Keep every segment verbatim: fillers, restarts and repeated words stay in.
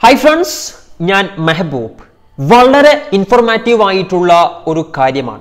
Hi friends, ഞാൻ മെഹബൂബ്. വളരെ informative ആയിട്ടുള്ള ഒരു കാര്യമാണ്.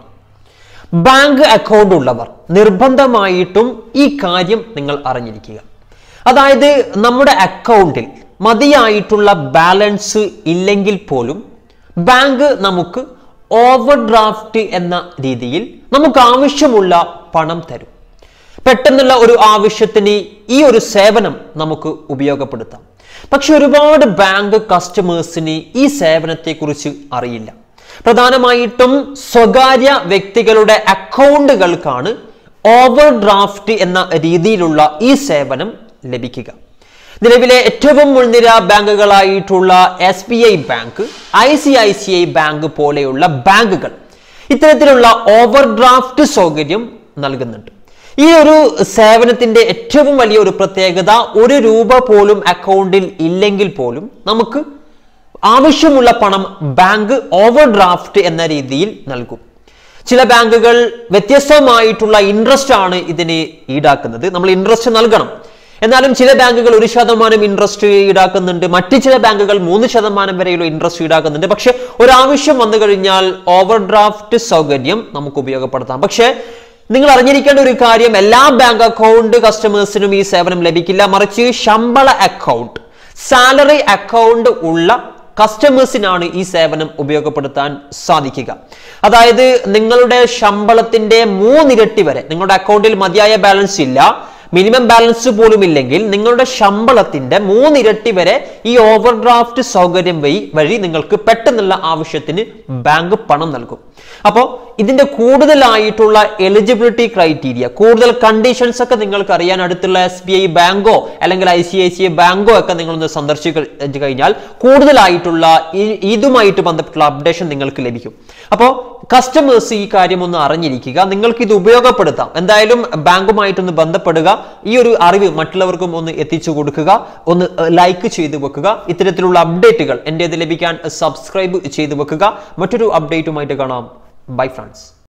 ബാങ്ക് അക്കൗണ്ട് ഉള്ളവർ നിർബന്ധമായിട്ടും ഈ കാര്യം നിങ്ങൾ അറിഞ്ഞിരിക്കുക. അതായത് നമ്മുടെ അക്കൗണ്ടിൽ മതിയായിട്ടുള്ള ബാലൻസ് ഇല്ലെങ്കിൽ പോലും ബാങ്ക് നമുക്ക് ഓവർ ഡ്രാഫ്റ്റ് എന്ന രീതിയിൽ നമുക്ക് ആവശ്യമുള്ള പണം തരും. പെട്ടെന്നുള്ള ഒരു ആവശ്യത്തിന് ഈ ഒരു സേവനം നമുക്ക് ഉപയോഗപ്പെടുത്താം. പക്ഷെ ഒരുപാട് ബാങ്ക് കസ്റ്റമേഴ്സിന് ഈ സേവനത്തെക്കുറിച്ച് അറിയില്ല. പ്രധാനമായിട്ടും സ്വകാര്യ വ്യക്തികളുടെ അക്കൗണ്ടുകൾക്കാണ് ഓവർ ഡ്രാഫ്റ്റ് എന്ന രീതിയിലുള്ള ഈ സേവനം ലഭിക്കുക. നിലവിലെ ഏറ്റവും മുൻനിര ബാങ്കുകളായിട്ടുള്ള S B I bank, I C I C I bank പോലെയുള്ള ബാങ്കുകൾ ഇത്തരത്തിലുള്ള ഓവർ ഡ്രാഫ്റ്റ് സൗകര്യം നൽകുന്നുണ്ട്. ഈ ഒരു സേവനത്തിന്റെ ഏറ്റവും വലിയ ഒരു പ്രത്യേകത, ഒരു രൂപ പോലും അക്കൗണ്ടിൽ ഇല്ലെങ്കിൽ പോലും നമുക്ക് ആവശ്യമുള്ള പണം ബാങ്ക് ഓവർ ഡ്രാഫ്റ്റ് എന്ന രീതിയിൽ നൽകും. ചില ബാങ്കുകൾ വ്യത്യസ്തമായിട്ടുള്ള ഇൻട്രസ്റ്റ് ആണ് ഇതിന് ഈടാക്കുന്നത്. നമ്മൾ ഇൻട്രസ്റ്റ് നൽകണം. എന്നാലും ചില ബാങ്കുകൾ ഒരു ശതമാനം ഇൻട്രസ്റ്റ് ഈടാക്കുന്നുണ്ട്, മറ്റു ചില ബാങ്കുകൾ മൂന്ന് ശതമാനം വരെയുള്ള ഇൻട്രസ്റ്റ് ഈടാക്കുന്നുണ്ട്. പക്ഷെ ഒരാവശ്യം വന്നു കഴിഞ്ഞാൽ ഓവർ ഡ്രാഫ്റ്റ് സൗകര്യം നമുക്ക് ഉപയോഗപ്പെടുത്താം. പക്ഷെ നിങ്ങൾ അറിഞ്ഞിരിക്കേണ്ട ഒരു കാര്യം, എല്ലാ ബാങ്ക് അക്കൗണ്ട് കസ്റ്റമേഴ്സിനും ഈ സേവനം ലഭിക്കില്ല. മറിച്ച് ശമ്പള അക്കൗണ്ട്, സാലറി അക്കൗണ്ട് ഉള്ള കസ്റ്റമേഴ്സിനാണ് ഈ സേവനം ഉപയോഗപ്പെടുത്താൻ സാധിക്കുക. അതായത് നിങ്ങളുടെ ശമ്പളത്തിന്റെ മൂന്നിരട്ടി വരെ, നിങ്ങളുടെ അക്കൗണ്ടിൽ മതിയായ ബാലൻസ് ഇല്ല, മിനിമം ബാലൻസ് പോലും ഇല്ലെങ്കിൽ നിങ്ങളുടെ ശമ്പളത്തിന്റെ മൂന്നിരട്ടി വരെ ഈ ഓവർ ഡ്രാഫ്റ്റ് സൗകര്യം വഴി വഴി നിങ്ങൾക്ക് പെട്ടെന്നുള്ള ആവശ്യത്തിന് ബാങ്ക് പണം നൽകും. അപ്പോൾ ഇതിന്റെ കൂടുതലായിട്ടുള്ള എലിജിബിലിറ്റി ക്രൈറ്റീരിയ, കൂടുതൽ കണ്ടീഷൻസ് ഒക്കെ നിങ്ങൾക്ക് അറിയാൻ അടുത്തുള്ള എസ് ബി ഐ ബാങ്കോ അല്ലെങ്കിൽ I C I C I ബാങ്കോ ഒക്കെ നിങ്ങളൊന്ന് സന്ദർശിച്ചു കഴിഞ്ഞാൽ കൂടുതലായിട്ടുള്ള ഇതുമായിട്ട് ബന്ധപ്പെട്ടുള്ള അപ്ഡേഷൻ നിങ്ങൾക്ക് ലഭിക്കും. അപ്പോൾ കസ്റ്റമേഴ്സ് ഈ കാര്യം ഒന്ന് അറിഞ്ഞിരിക്കുക. നിങ്ങൾക്ക് ഇത് ഉപയോഗപ്പെടുത്താം. എന്തായാലും ബാങ്കുമായിട്ടൊന്ന് ബന്ധപ്പെടുക. ഈ ഒരു അറിവ് മറ്റുള്ളവർക്കും ഒന്ന് എത്തിച്ചു കൊടുക്കുക. ഒന്ന് ലൈക്ക് ചെയ്തു വെക്കുക. ഇത്തരത്തിലുള്ള അപ്ഡേറ്റുകൾ എന്റേത് ലഭിക്കാൻ സബ്സ്ക്രൈബ് ചെയ്തു വെക്കുക. മറ്റൊരു അപ്ഡേറ്റുമായിട്ട് കാണാം. Bye friends.